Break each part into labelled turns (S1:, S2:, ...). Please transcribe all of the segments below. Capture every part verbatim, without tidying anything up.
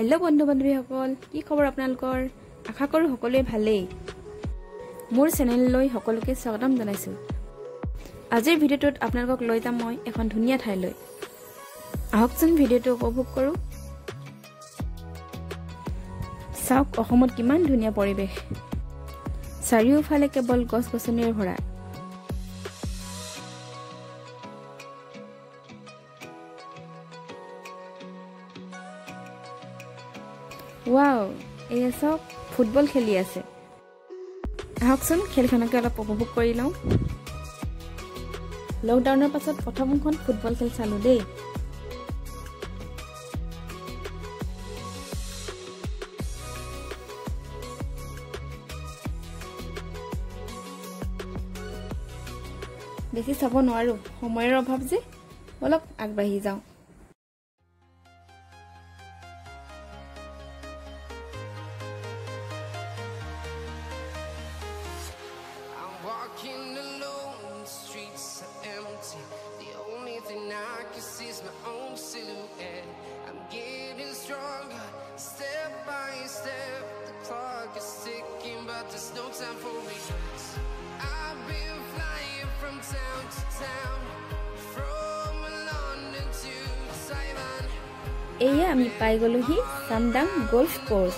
S1: Hello बंधु बान्धवीসকল কি খবৰ আপোনালোকৰ আশা কৰো সকলোৱে ভালেই মোৰ চেনেললৈ সকলোকে স্বাগতম জনাইছো আজিৰ ভিডিওটোত আপোনালোকক লৈ যাম মই এখন ধুনীয়া ঠাইলৈ আহকচোন ভিডিওটো উপভোগ কৰো চাওক অসমত কিমান ধুনীয়া পৰিবেশ চাৰিওফালে কেৱল গছ-গছনিৰে ভৰা Wow, এয়া সব ফুটবল খেলি আছে আহকচোন খেলখনকে অলপ উপভোগ কৰি লওঁ লকডাউনৰ পাছত প্ৰথমখন ফুটবল খেল চালো দেই বেছি চাব নোৱাৰো সময়ৰ অভাৱ যে অলপ আগবাঢ়ি যাওঁ এয়া আমি পাই গলোহি সামদাং গল্ফ কোর্স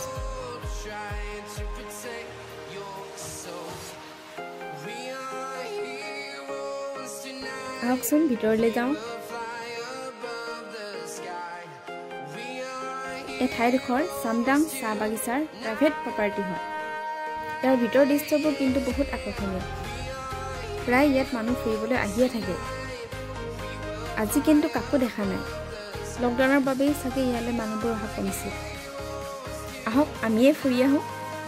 S1: আহকচোন ভিতৰলৈ যাওঁ এই ঠাইডোখৰ সামদাং চাহ বাগিচাৰ প্ৰাইভেট প্ৰপাৰ্টি হয় ইয়াৰ ভিতৰ দৃশ্যবোৰ কিন্তু বহুত আকৰ্ষণীয় প্ৰায় ইয়াত মানুহ ফুৰিবলৈ আহিয়ে থাকে আজি কিন্তু কাকো দেখা নাই লকডাউনৰ বাবে সাকে ইয়ালে মানুহবোৰ অহা কমিছে আহক আমিয়ে ফুৰি আহো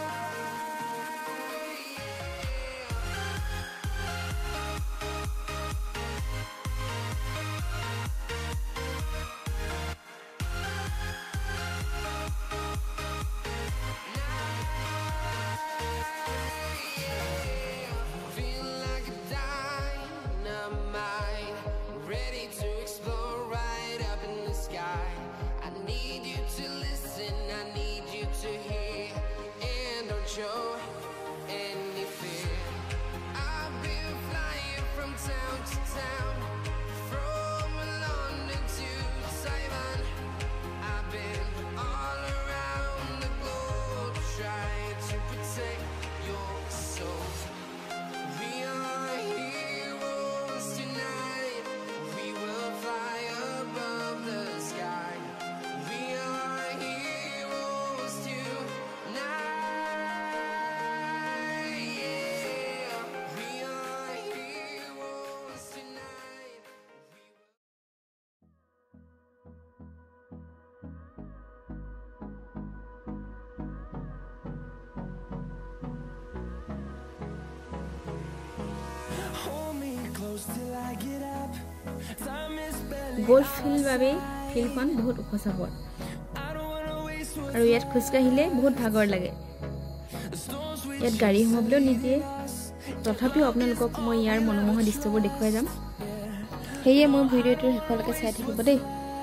S1: গল্ফ খেল বাবে ফিল্ডখন বহুত ওখ চাপৰ আৰু ইয়াত খোজকাঢ়িলে বহুত ভাগৰ লাগে ইয়াত গাড়ী সোমাবলৈও নিদিয়ে তথাপিও আপোনালোকক মই ইয়াৰ মনোমোহা দৃশ্যবোৰ দেখুৱাই যাম সেয়ে মই ভিডিঅ'টোৰ শেষলৈকে চাই থাকিব দেই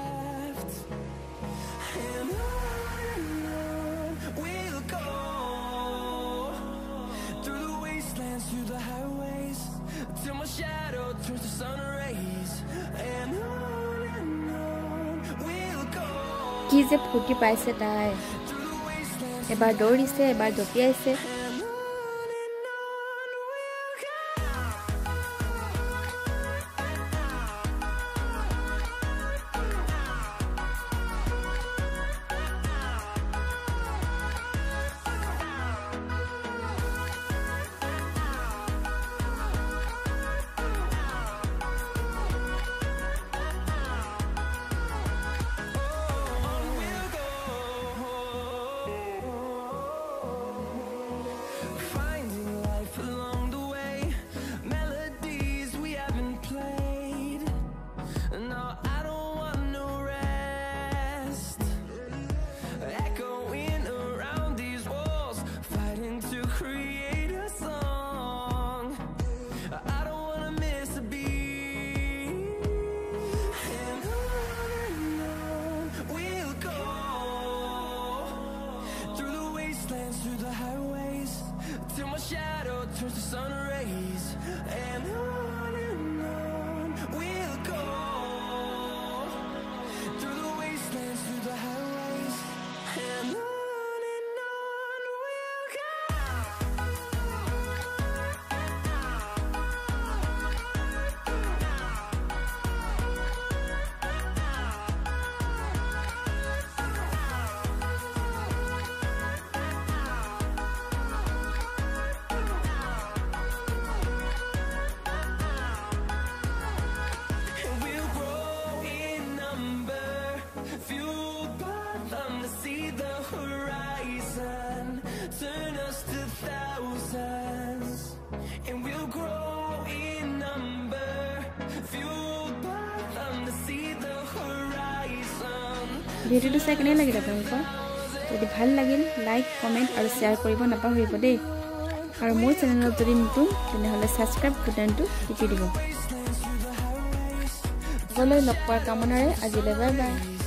S1: কি যে ফুটি পাইছে তাই এবাৰ দৌৰিছে এবাৰ জঁপিয়াইছে ভিডিঅ'টো চাই কেনে লাগিল আপোনালোকৰ যদি ভাল লাগিল লাইক কমেণ্ট আৰু শ্বেয়াৰ কৰিব নাপাহৰিব দেই আৰু মোৰ চেনেলত যদি নতুন তেনেহ'লে ছাবস্ক্ৰাইব বুটানটো টিপি দিব। আগলৈ লগ পোৱাৰ কামনাৰে আজিলৈ বাই বাই।